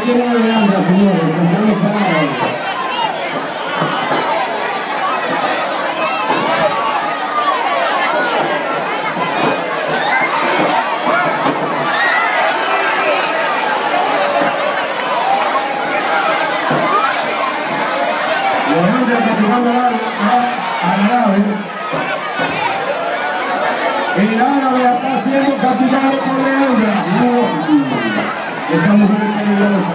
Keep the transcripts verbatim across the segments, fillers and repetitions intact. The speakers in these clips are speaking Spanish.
quieren a Leandra, señores, estamos parados. Leandra castigando a la nave. El árabe está siendo castigado por Leandra. No. Esa mujer es peligrosa.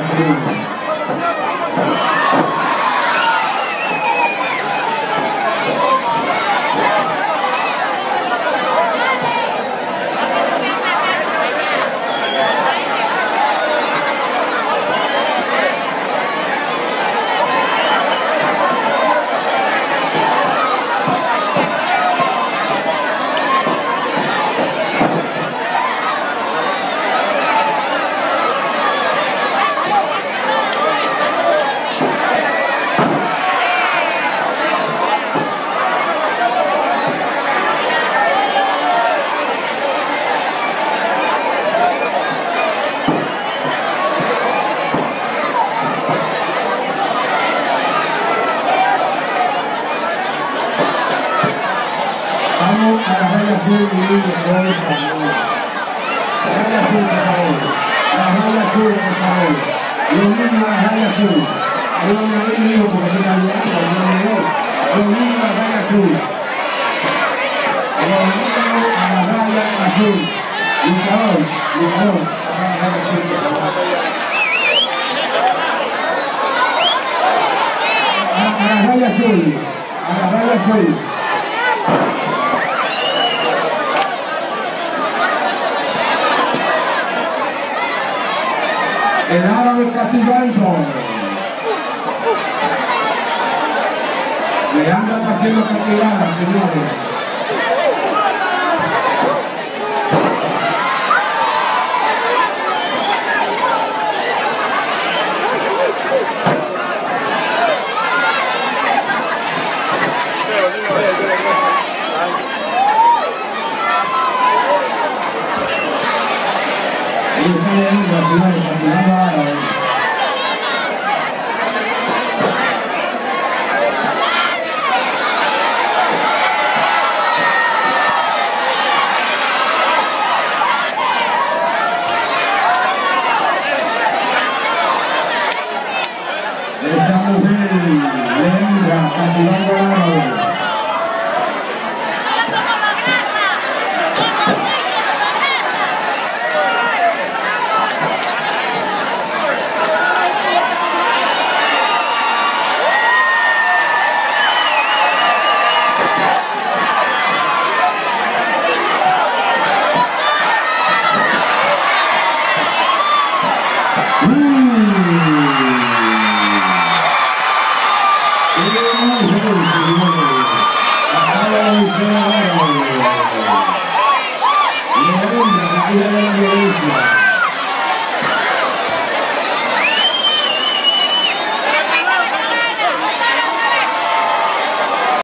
Vamos a la raya azul y por favor. La raya azul, por favor. La raya azul, por favor. Lo mismo a la raya azul. Hay un amigo porque se está ayudando, lo mismo a la raya azul. Lo mismo a la raya azul. Luchador, luchador. A la raya azul, por favor. A la raya azul. A la raya azul. El árabe castigando. Leandra está siendo castigada, señores. Y está Leandra, señores, castigando a árabe. Esta mujer, Leandra, castigando a árabe. Leandra, la vida de la violencia.